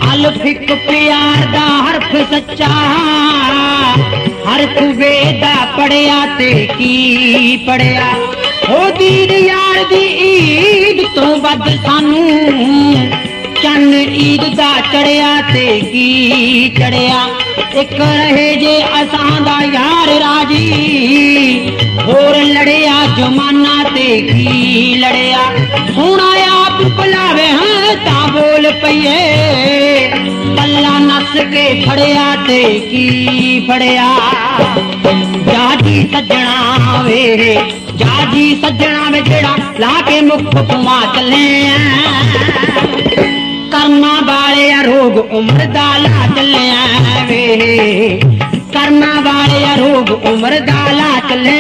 अल्फ एक प्यार दा हरफ सच्चा हरफ वेदा पढ़िया ते की पढ़िया ओ दीद यार दी ईद तो बद सानू चन्न ईद दा चढ़िया ते की चढ़िया एक रहे जे असां दा यार राजी होर लड़िया जमाना ते की लड़िया सोना आप बुलावे हैं ता बोल पइए पल्ला नस के फड़िया ते की फड़िया जाजी सज्जना वे जेड़ा लाके मुख पुआ चले कर्मा वाले रोग उम्र दा ला चले वे कर्मा वाले रोग उम्र दा ला चले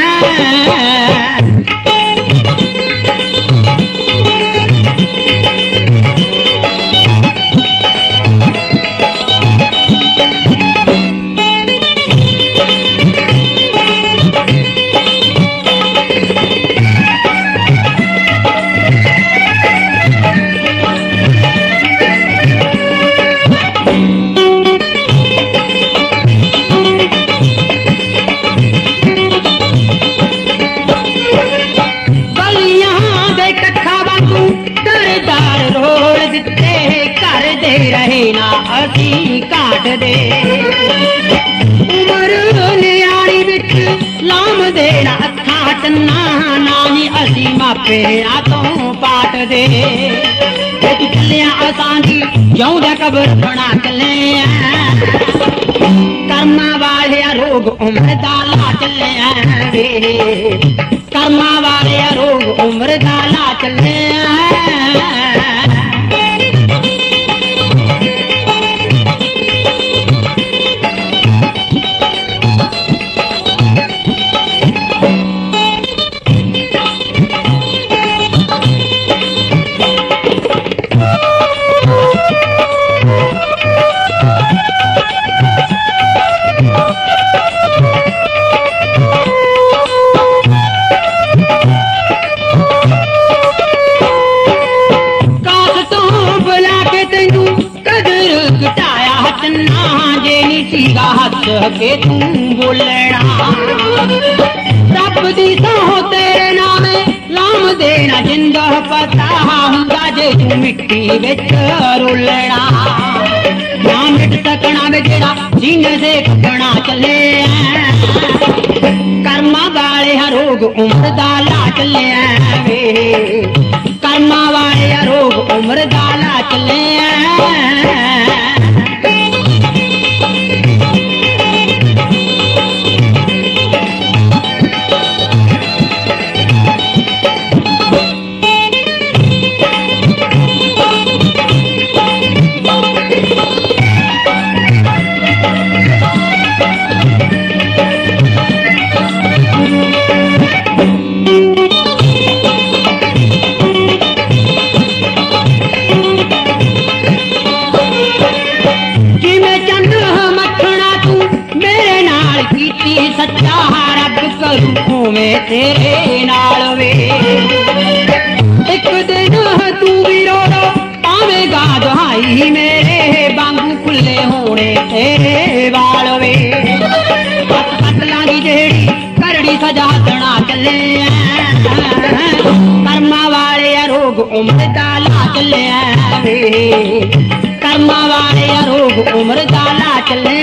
काट दे उमर न्याणी बिच लाम देना अखा चन्ना नानी असी मापे तो पाट दे चलिया असांजी जौं कबर बना चले कर्मा वाले रोग उम्र दाला चले कर्मा वाले रोग उम्र दाला चले के तू बोलना रब दी सहो तेरे नाम लाम देना जिंदा पता हुंदा जे तू मिट्टी विच रोलना ना मिट सकना वे जेड़ा सीने से कटना चले कर्मा वाले रोग उम्र दा ला चले वे कर्मा वाले रोग उम्र दा ला चले सच्चा रब करूं में तेरे नाल वे एक दिन तू भी रो पावेगा दुहाई मेरे बांगू खुले होने तेरे वाल वे पत लागी जेड़ी करड़ी सजा देना चले कर्मा वाले रोग उम्र दाला चले कर्मा वाले रोग उम्र दाला चले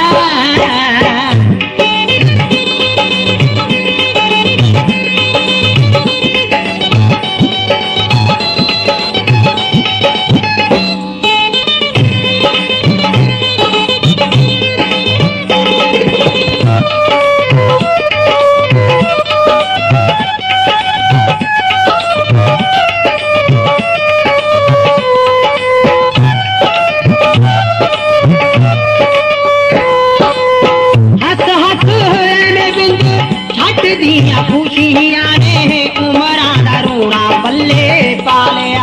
खुशियां ने उमरा दा रोना बल्ले पालिया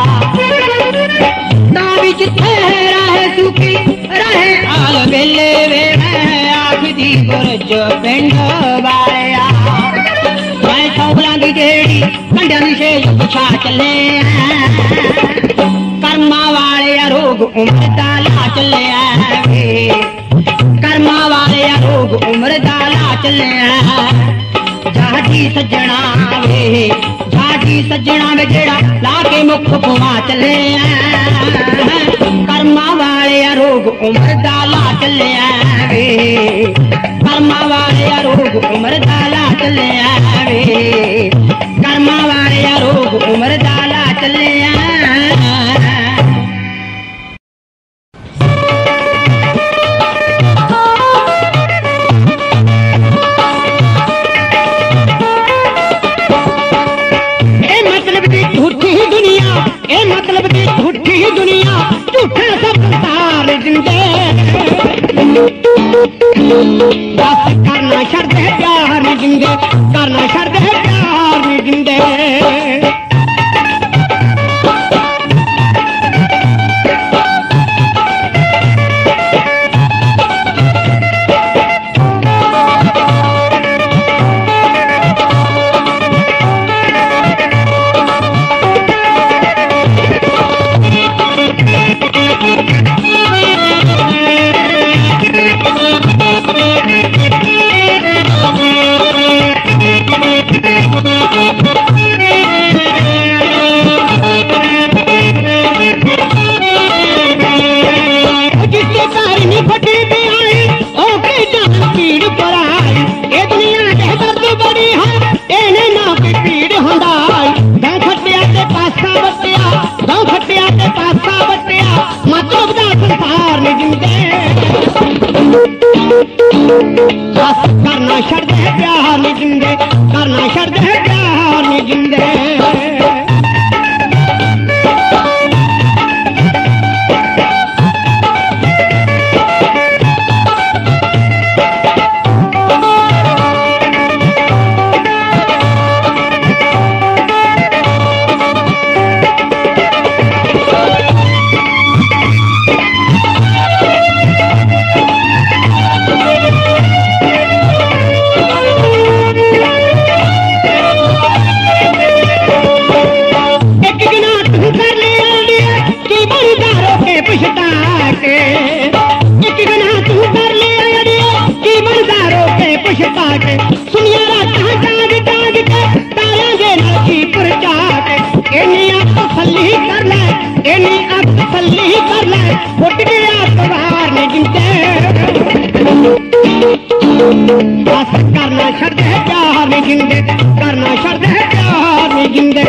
भी जिथे रहे सुखी रहे आल बेले वे आखदी गुरज पिंड वालिया मैं सौला की जेड़ी कंडन से छा चले कर्मा वाले रोग उम्र दा ला चलिया वे कर्मा वाले रोग उम्र दा ला चलिया जाजी सजना वे जाजी सजना वे जेड़ा लाके मुख घुमा चलिया कर्मा वाले रोग उम्र दा ला चलिया वे कर्मा वाले रोग उम्र दा ला चलिया वे कर्मा वाले रोग उम्र दा ला चलिया मतलब की झूठी दुनिया झूठे सब संसार जिंदे बस करना शर्त है प्यार में जिंदे करना शर्त है प्यार में जिंदे करना शर्त है प्यार में जिंदे करना शर्त है प्यार में जिंदे करना शर्त है प्यार में जिंदे करना शर्त है प्यार में जिंदे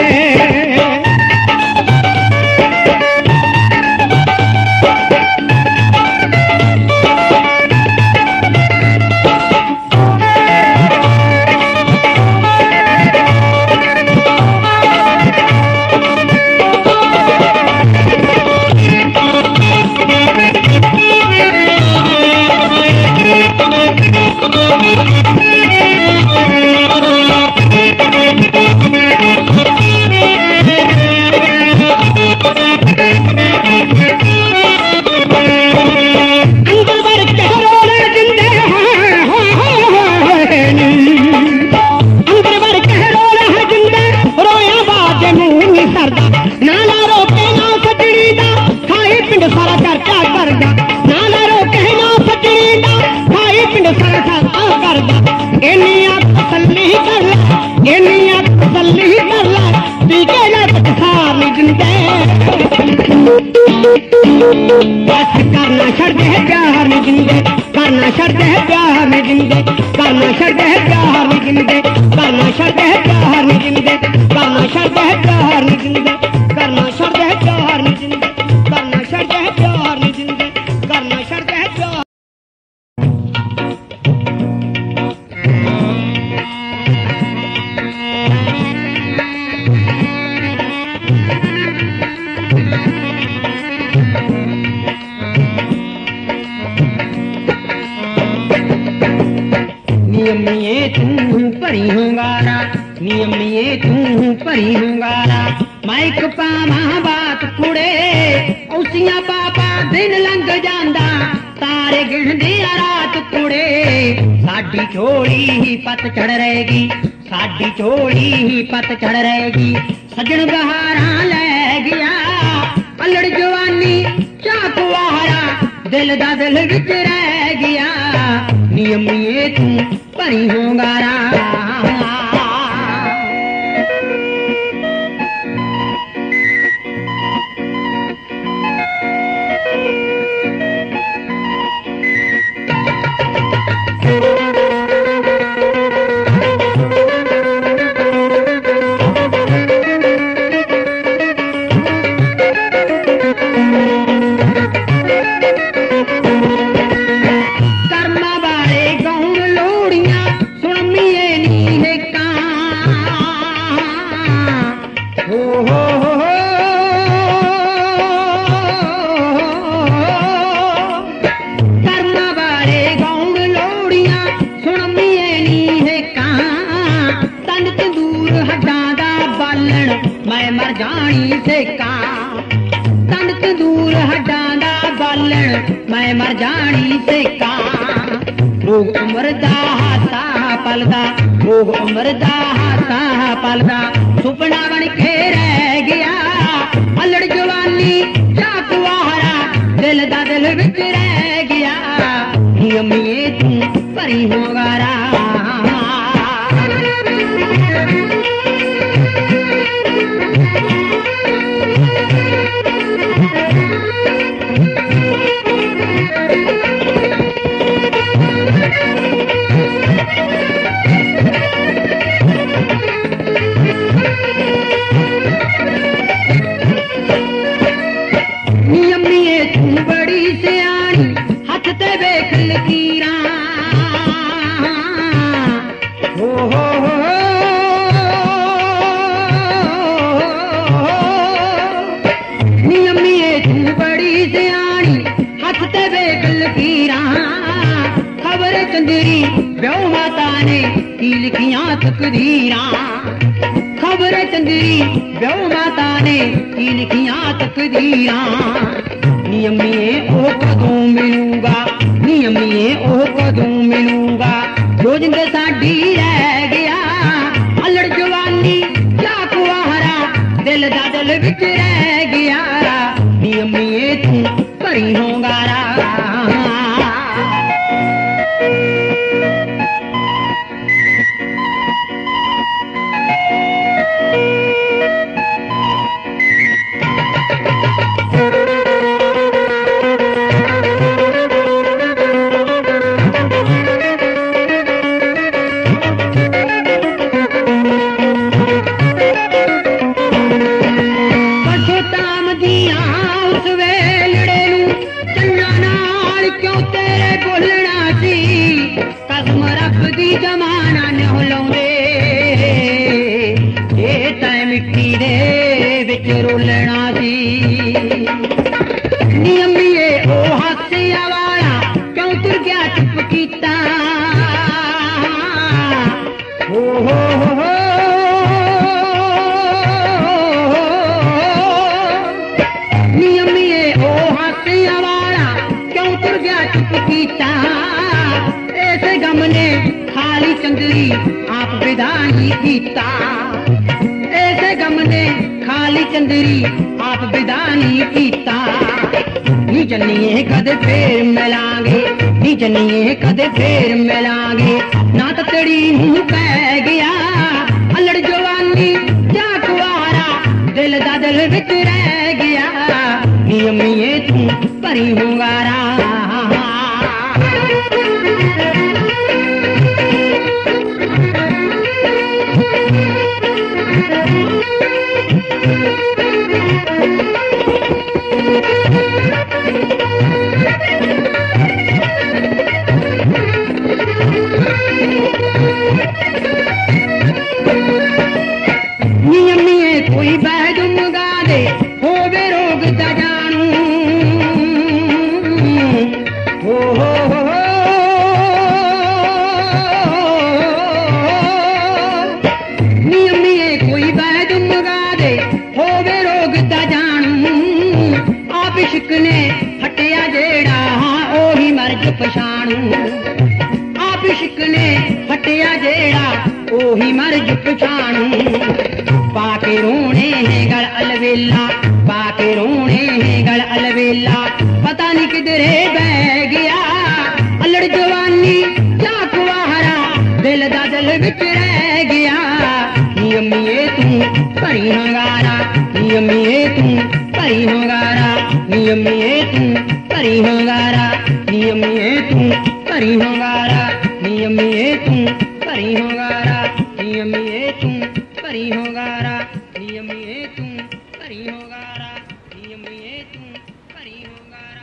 करना शर्त है प्यार में जिंदे करना शर्त है प्यार में जिंदे करना शर्त है प्यार में जिंदे करना शर्त है प्यार में जिंदे करना शर्त है प्यार में जिंदे करना शर्त है प्यार में जिंदे करना शर्त है प्यार में जिंदे करना शर्त है प्यार नियमिये तू परी होंगारा नियमिये तू परी होंगारा माइक पावा बात कुड़े उसिया पापा दिन लंघ जांदा तारे गिणदे रात कुड़े साडी झोली ही पत चढ़ रहेगी साडी झोली ही पत चढ़ रहेगी सजन बहारा ले गया अल्लड़ जवानी चाकुआरा दिल दा दिल विच रह गया नी अम्मीए तू भरी होंगारा मैं मर जानी से का तन तंदूर हड्डां दा बालण मैं मर जानी से का रोग उमर दा हासा पलदा रोग उमर दा हासा पलदा सुपना बन के रह गया अलड़ जवानी चाकुआरा दिल दा दिल विच रह गया नी अम्मीए तू भरी होंगारा चंदेरी ब्याह माता ने की लिखियां तकदीरा खबर चंदेरी ब्याह माता ने की लिखियां तकदीरा नी अम्मीए ओ कदों मिलूंगा नी अम्मीए ओ कदों मिलूंगा जो जिंद साडी रह गया अलड़ जवानी चाकुआरा दिल दा दिल विच रह गया नी अम्मीए तू भरी होंगारा जमाना न लाउंदे ए तै मिट्टी दे विच रोलना सी नी अम्मीए ओ हासिया वाला क्यों तुर गया चुप कीता हो नी अम्मीए ओ हासिया वाला क्यों तुर गया चुप कीता ऐसे गम ने खाली चंदरी आप विदाई कीता ऐसे गम ने खाली चंदरी आप विदाई कीता नी जन्निए कदे फेर मिलांगे नी जन्निए कदे फेर मिलांगे ना तो तेरी मुंह कह गया अलड़ जवानी चाकुआरा दिल दा दिल विच रह गया नी अम्मीए तू भरी होंगारा कोई बैद मंगा दे होवे रोग दा जानू हो नियमिए कोई बैद मंगा दे होवे रोग दा जानू आप इश्क ने हटिया जेड़ा ओही मर्ज पछाणू आप इश्क ने हटिया जेड़ा ओही मर्ज पछाणू पाके रोने गल अलवेला पाके रोने गल अलवेला पता नहीं किधरे बह गया अलड़ जवानी क्या कुआरा दिल दा दिल विच रह गया नी अम्मीए तू भरी हंगारा नी अम्मीए तू भरी हंगारा नी अम्मीए तू भरी हंगारा नी अम्मीए तू भरी हंगारा नी अम्मीए तू भरी हंगारा नी अम्मीए तू भरी हंगारा नी अम्मीए तू भरी हंगारा नी अम्मीए तू भरी हंगारा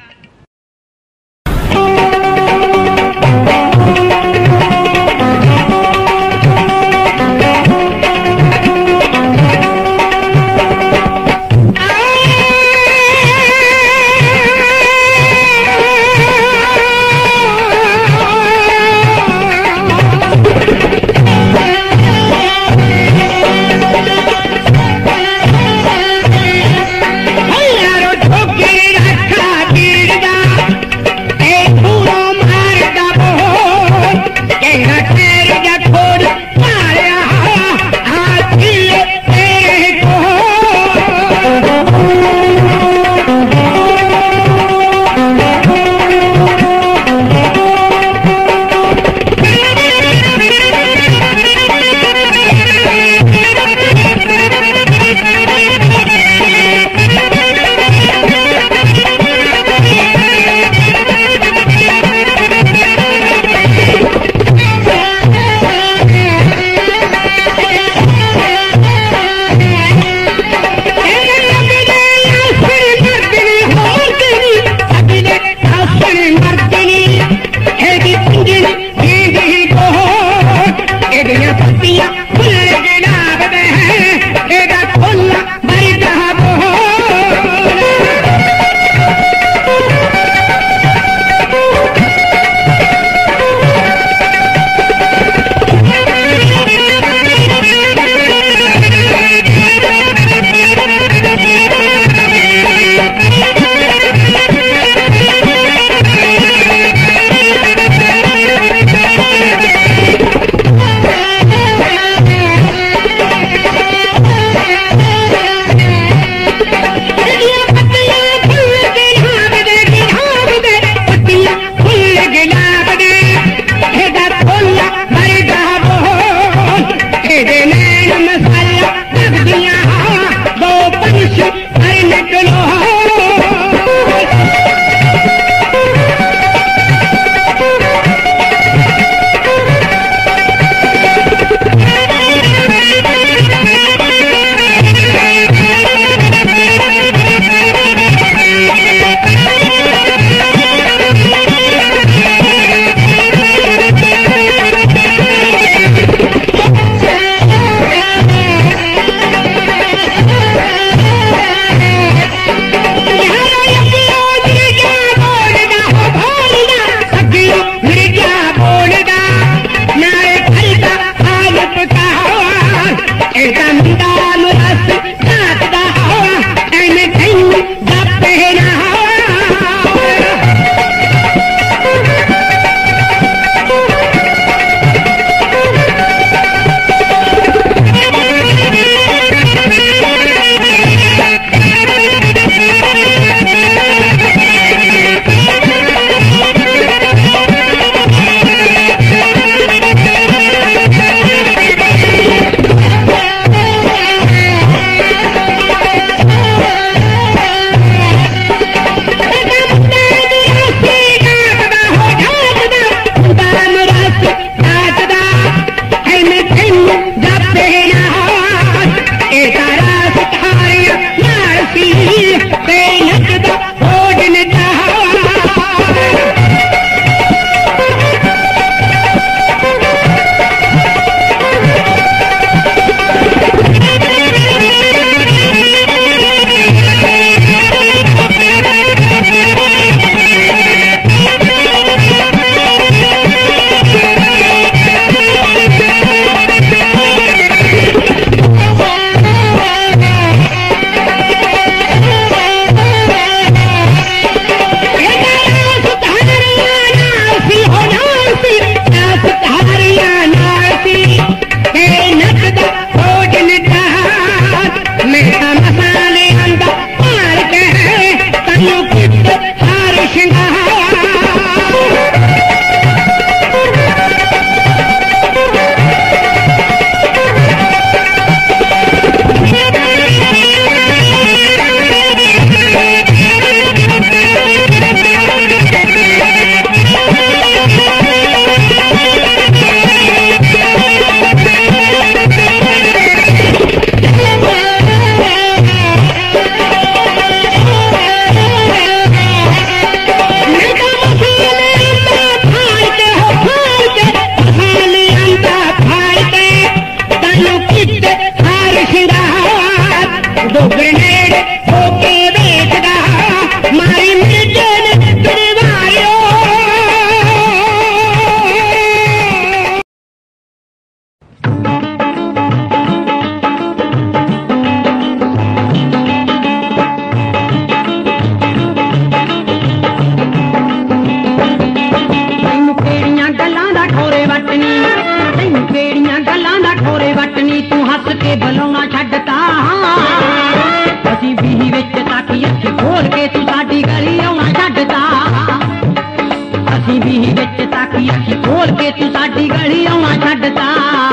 भी विच ताकी अखी खोल के तू साडी गली आउणा छड्डता।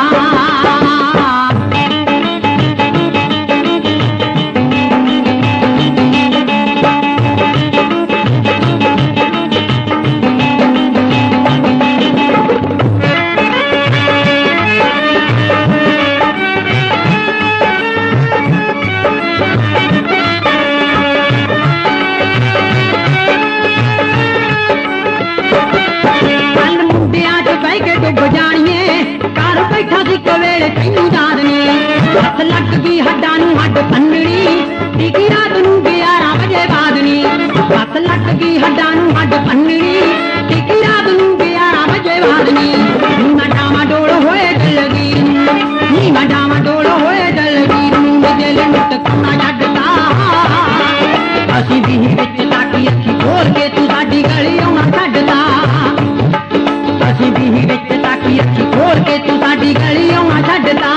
हथ लग गई हड्डा नूं हड्ड भन्नड़ी टिकी रात नूं 11 बजे बादनी। हथ लग गई हड्डा नूं हड्ड भन्नड़ी टिकी रात नूं 11 बजे बादनी। नीमा डामा डोल होए दलगीर नीमा डामा डोल होए दलगीर मुझे लुट कोना छड्डता। असीं भी विच ताकी अखी खोल के तू साडी गली आउणा छड्डता। असीं भी विच ताकी अखी खोल के तू साडी गली आउणा छड्डता।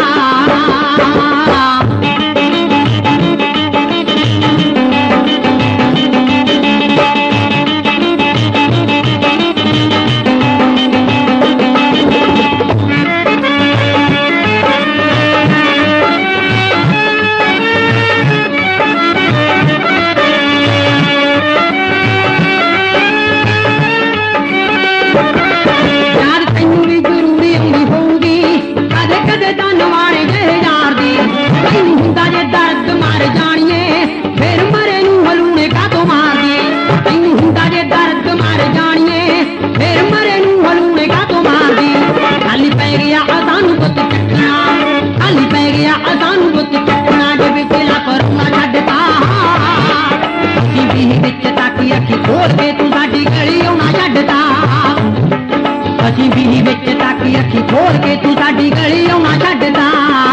खोल के तू साडी गली आउणा छड्डता। असीं भी विच ताकी अखी खोल के तू साडी गली आउणा छड्डता।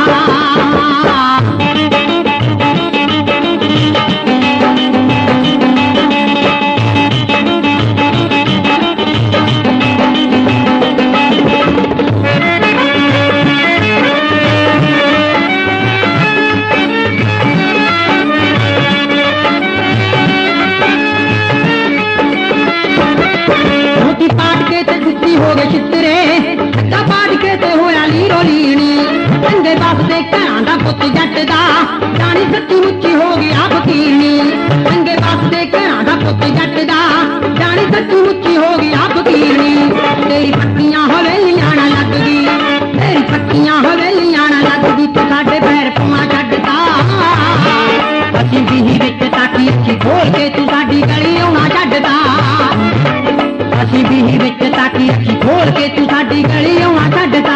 हो गए चित्तरे हट्टा पाट के ते होया लीरो लीनी। चंगे बाप दे घरां दा पुत्त जट दा जानी सच्ची मुच्ची हो गया फकीरनी। चंगे बाप दे घरां दा पुत्त जट दा जानी सच्ची मुच्ची हो गया फकीरनी। तेरी पक्कियां हवेलियां ना लग गई तेरी पक्कियां हवेलियां ना लग गई तू साडे पैर पौना छड्डता। असीं भी विच ताकी अखी खोल के तू साडी गली आउणा छड्डता। असीं भी विच ताकी अखी खोल के तू साडी गली आउणा छड्डता।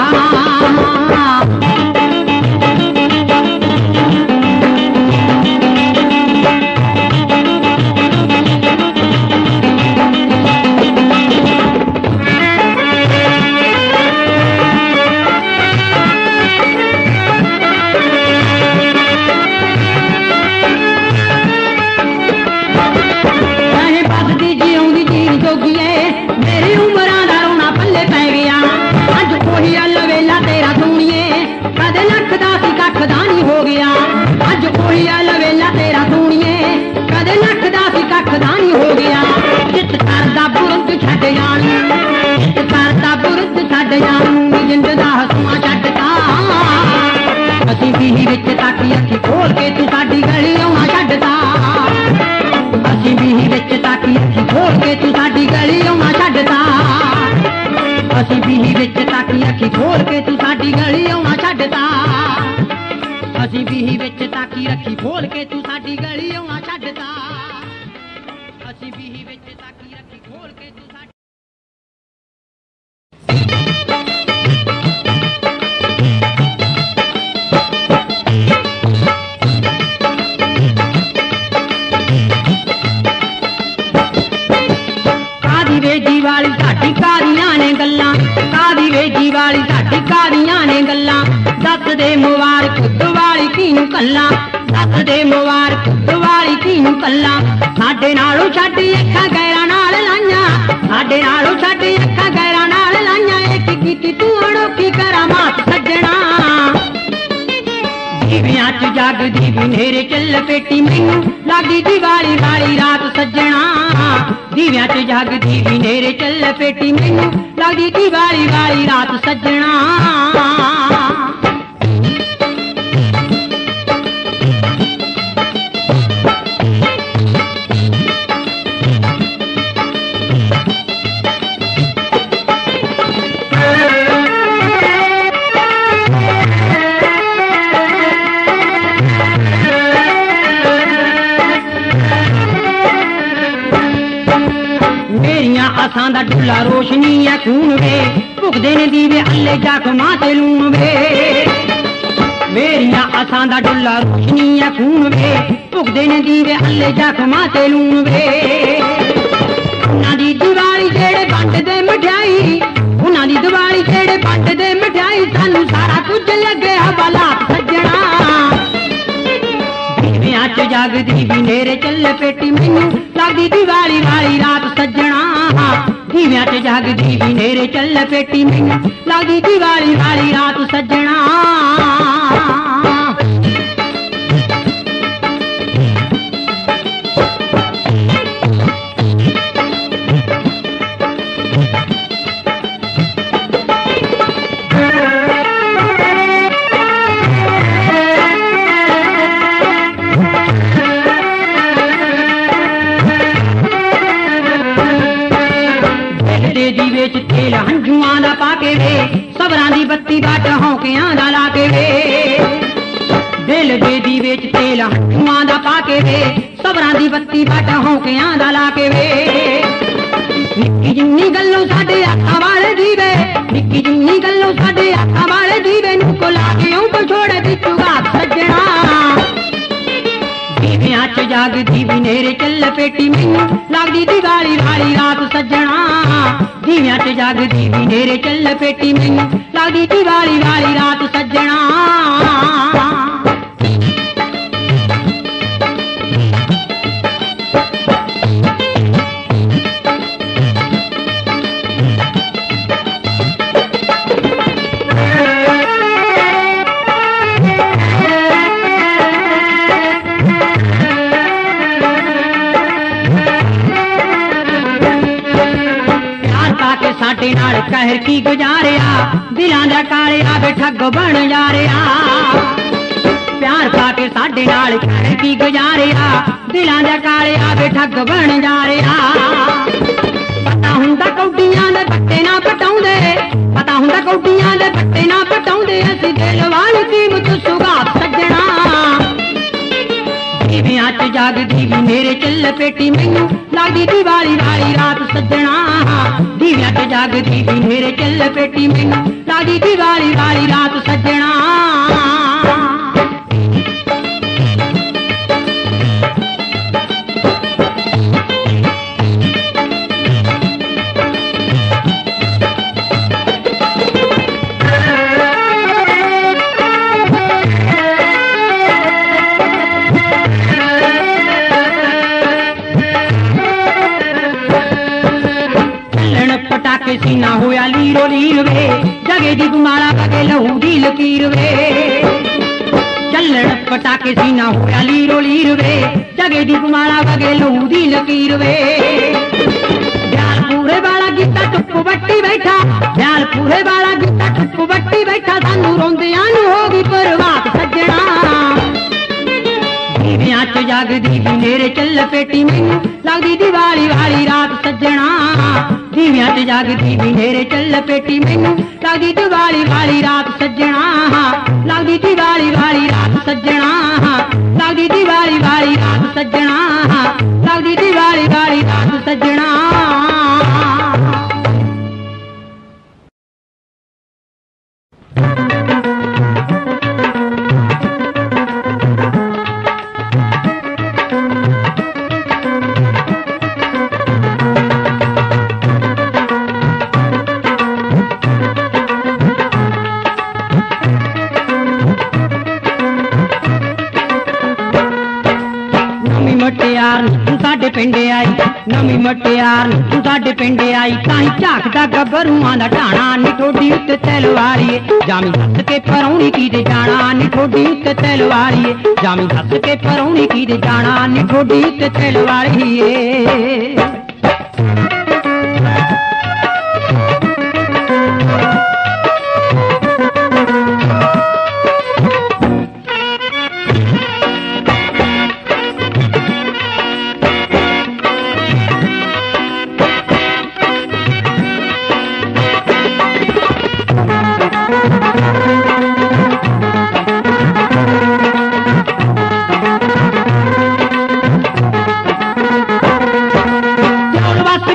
मेरी उम्रां दा रोना पल्ले पै गया अज कोई अलवेला तेरा सुनिए कदे लख दा सी कख दा नहीं हो गया। अज कोई अलवेला तेरा सुनिए कदे लख दा सी कख दा नहीं हो गया। चित करदा बुरद छड्ड जानी चित करदा बुरद छड्ड जानी जिंद दा हसुआ छड्डता। असीं भी विच ताकी अखी खोल के तू साडी गली आउणा छड्डता। असीं भी विच ताकी अखी खोल के तू साडी गली आउणा छड्डता। असीं भी विच ताकी अखी खोल के तू साडी गली आउणा छड्डता। असीं भी विच ताकी अखी खोल के तू साडी गली आउणा छड्डता। असीं भी विच ताकी अखी खोल के तू साडी वाली साडी कादियां ने गल्लां कादी वेजी वाली साडी कादियां ने गल्लां। दस दे मुबारक खुद वाली किनू कल्ला दस दे मुबारक खुद वाली किनू कल्ला। साडे नालों छड्डी अखां गैरां नाल लाइयां साडे नालों छड्डी अखां गैरां नाल लाइयां। एक कीती तू अनोखी करामात सज्जणा दीवियां च जगदी भी नेरे चल पेटी मैनू लागी दिवाली वाली रात सज्जणा। दीव्यां च जगदी भी नेरे चल पेटी मैनू लगदी दिवाली वाली रात सज्जना। असां दा डुला रोशनी है खून वे भुगदे ने दीवे अल्ले जख्मां ते लून वे। मेरियां असां दा डुला रोशनी है खून वे भुगदे ने दीवे अल्ले जख्मां ते लून वे। उन्हां दी दिवाली जेड़े बंड दे मठियाई उन्हां दी दिवाली जेड़े बंड दे मठियाई सानू सारा कुछ लगे हवाला सज्जना। दीव्यां च जगदी भी नेरे चल पेटी मैनू लगदी दिवाली वाली रात सज्जना। दीव्यां च जगदी भी नेरे चल पेटी मैनू लगदी दिवाली वाली रात सज्जना। दीवे च तेल हंझुआं दा पाके वे सबरां दी बत्ती बट हौकियां दा लाके वे। दिल दे दीवे च तेल हंझुआं दा पाके वे सबरां दी बत्ती बट हौकियां दा लाके वे। निक्की जिन्नी गल्लों साडे आखा वाले दीवे निक्की जिन्नी गल्लों साडे आखा वाले दीवे नू को लाके औं छोड़े बिचू गात सज्जना। दीव्यां च जगदी भी नेरे चल पेटी मैनू लगदी दिवाली वाली रात सज्जना। दीव्यां च जगदी भी नेरे चल पेटी मैनू लगदी दिवाली वाली रात सज्जना। साडे नाल कहर की गुजारिया दिलां दा कालिया वे ठग बन जा रिया। प्यार पाके साडे नाल कहर की गुजारिया दिलां दा कालिया वे ठग बन जा रिया। पता हुंदा कौडियां दे पट्टे ना पटाउंदे पता हुंदा कौडियां दे पट्टे ना पटाउंदे असीं दिल वाली कीमत सुगात सज्जना। दीव्यां च जगदी भी नेरे चल पेटी मैनू लगदी दिवाली वाली रात सज्जना। दीव्यां च जगदी भी नेरे चल पेटी मैनू लगदी दिवाली वाली रात सज्जना। पटाके सीना होया लीरो लीर वे जगे दी गुमाला बगे लहू दी लकीर वे। चलन पटाके सीना होया लीरो लीर वे जगे दी गुमाला बगे लहू दी लकीर वे। ब्याल पूरे वाला गीता टुप बट्टी बैठा ब्याल पूरे वाला गीता टुप बट्टी बैठा सानू रोंदियां नू होगी परवात सज्जना। दीव्यां च जगदी भी नेरे चल पेटी मैनू लगदी दिवाली वाली रात सज्जना। दीव्यां च जगदी भी नेरे चल पेटी मैनू लगदी दिवाली वाली रात सज्जना। लगदी दिवाली वाली रात सज्जना लगदी दिवाली वाली रात सज्जना लगदी दिवाली वाली रात सज्जना। साडे पिंडे आई नवी मटियार तू साडे पिंडे आई ताई झाकदा गबरूआं दा ढाणा नी ठोडी उत्ते तलवारीए जामी हस के परौणी की दे जाना नी ठोडी उत्ते तलवारीए जामी हस के परौणी की दे जाना नी ठोडी उत्ते तलवारीए।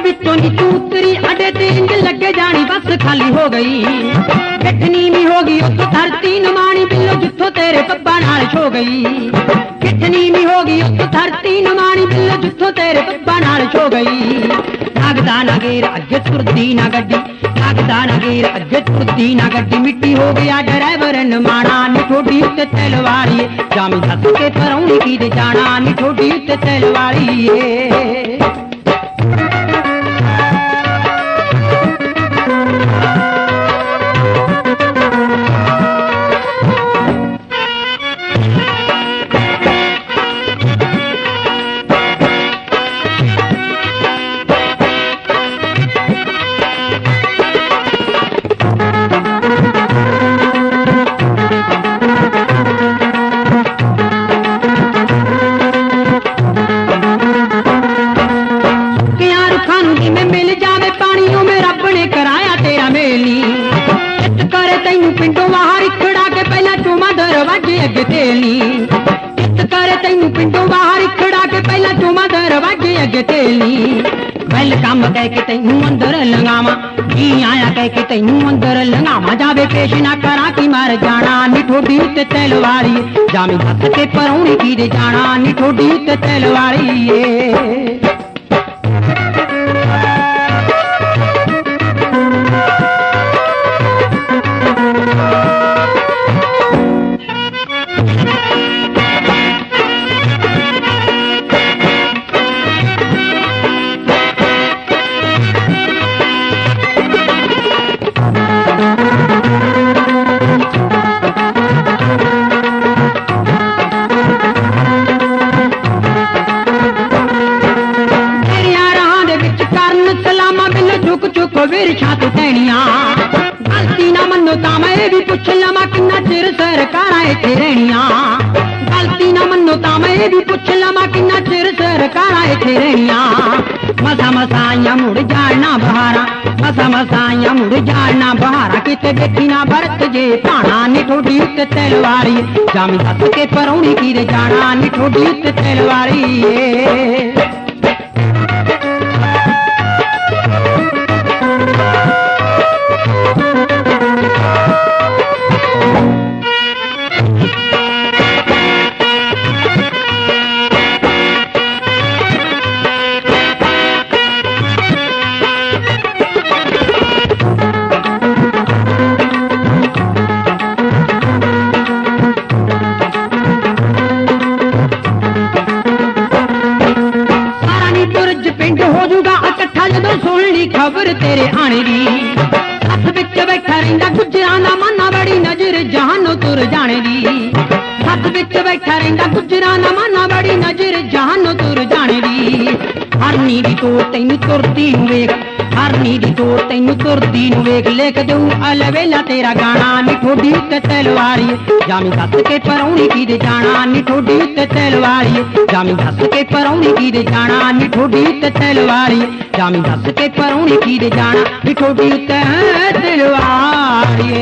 बिचों नी तूतरी अडे ते इंज लगे जानी बस खाली हो गई। किठनी भी हो गई उतो धरती नमानी बिल्लो जिथों तेरे पप्पा नाल छो गई। किठनी भी हो गई उतो धरती नमानी बिल्लो जिथों तेरे पप्पा नाल छो गई। लगदा ना गेर अगे तुरदी ना गड्डी, लगदा ना गेर अगे तुरदी ना गड्डी। मिट्टी हो गया ड्राइवर नमाना नी ठोडी उत्ते तलवारी। जामी दस के परौनी की दे जाना नी ठोडी उत्ते तलवारी। वेलकम कह के तैनू अंदर लंगावा, जी आया कह के तैनू अंदर लंगावा। जावे पेश ना करा कि मर जाना नी ठोडी उत्ते तलवारी। जामी दस के परौनी की दे जाना नी ठोडी उत्ते तलवारी। विरछा तू टहनिया गलती ना मनो ता मैं भी पुछ लवा किन्ना चिर सरकारां इत्थे रहनिया। गलती ना मनो ता मैं भी पुछ लवा किन्ना चिर सरकारां इत्थे रहनिया। मसा मसाइया मुड़ जाना बहारा, मसा मसाइया मुड़ जाना बहारा। किते देखी ना बरत जे पाना नी ठोडी उत्ते तलवारी। जामी दस के परौनी की दे जाना नी ठोडी उत्ते तलवारी। खबर तेरे आने दी हथ विच बैठा रहिंदा गुजरां दा माना बड़ी नजर जहानों तुर जाने दी। हथ विच बैठा रहिंदा गुजरां दा माना बड़ी नजर जहानों तुर जाने दी। हरनी दी तोड़ तैनू तुरदी नूं वेख, हरनी दी तोड़ तैनू तुरदी नूं वेख। लिख दूं अलवेला तेरा गाना नी ठोडी उत्ते तलवारी। जामी दस के परौनी की दे जाना नी ठोडी उत्ते तलवारी। जामी दस के परौनी की दे जाना नी ठोडी उत्ते तलवारी। जामी दस के परौनी की दे जाना नी ठोडी उत्ते तलवारी।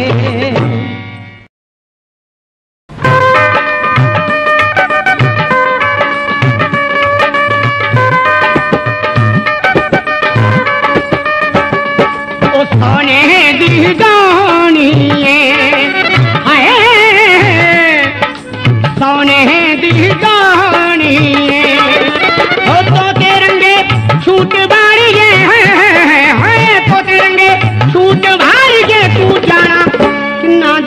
सोने दी गानी हाय सोने दी गानी हो तो रंगे छूट बारिए हाय तो रंगे छूट बारिए तू जाना किन्ना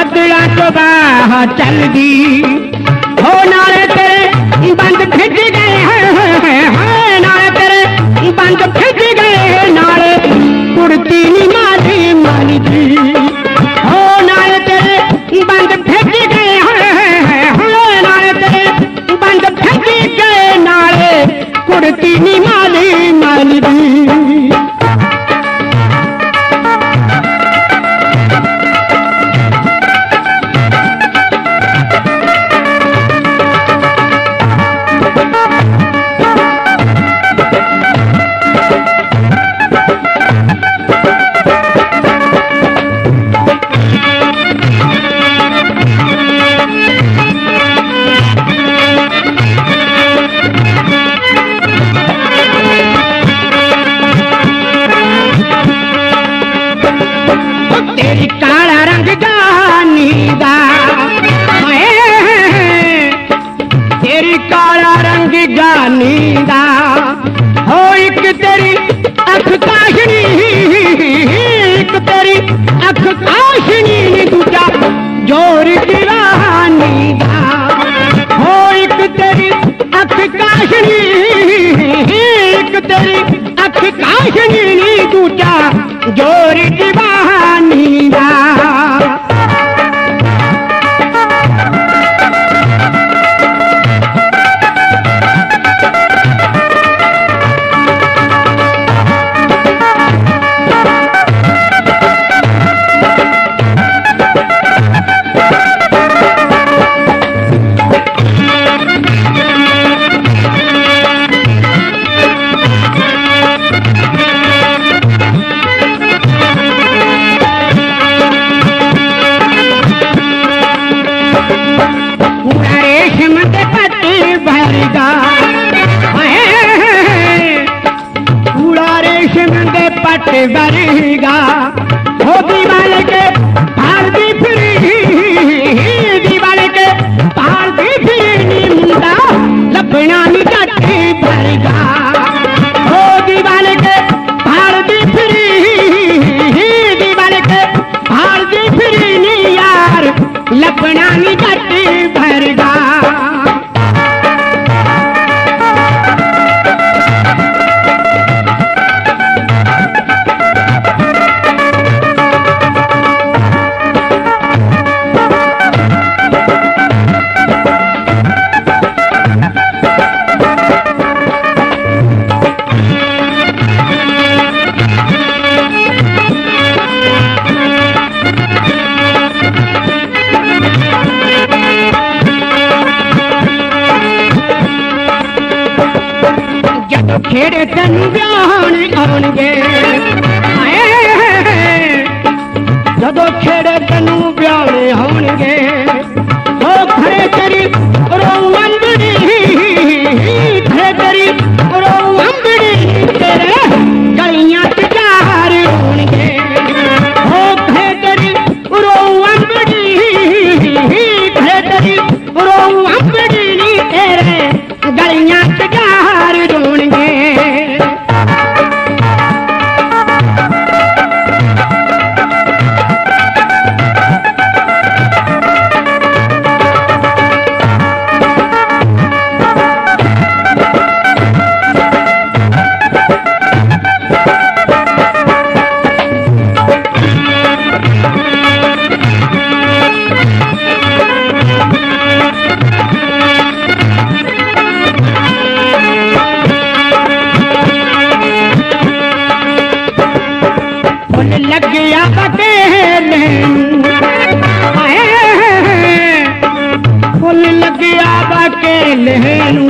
बदला तो बाह चल दी हो नाले तेरे बंद खिंच गए हैं नाले तेरे बंद खिंच गए नाले कुर्ती नी माली माली दी हो नाले तेरे बंद खिंच गए हैं नाले तेरे बंद खिंच गए नाले कुर्ती नी माली माली दी तेरी काला रंग गानीदा तेरी काला रंग गानीदा हो एक तेरी अख काशनी एक तेरी अख काशनी दूजा जोर दीवानीदा हो एक तेरी अख काशनी एक तेरी अख काशनी दूजा जोर दीवानीदा पट भरेगा हो दीवाले के भार दी फिरी दीवाले के भार दी फिरी मुंडा लपना नी कटे भरेगा हो दीवाले के भार दी फिरी दीवाले के भार दी फिरी नी यार लपना नी कटे भरेगा खेड़े तन ब्याहन आउणगे जदों खेड़े तनू ब्याहने आउणगे ओ खड़े तेरी रोवंबड़ी खड़े तेरी रोवंबड़ी तेरे गलियां च जार होणगे ओ खड़े तेरी रोवंबड़ी खड़े तेरी रोवंबड़ी तेरे गलियां च जार होणगे लग गया बकेले फुल लग गया बकेले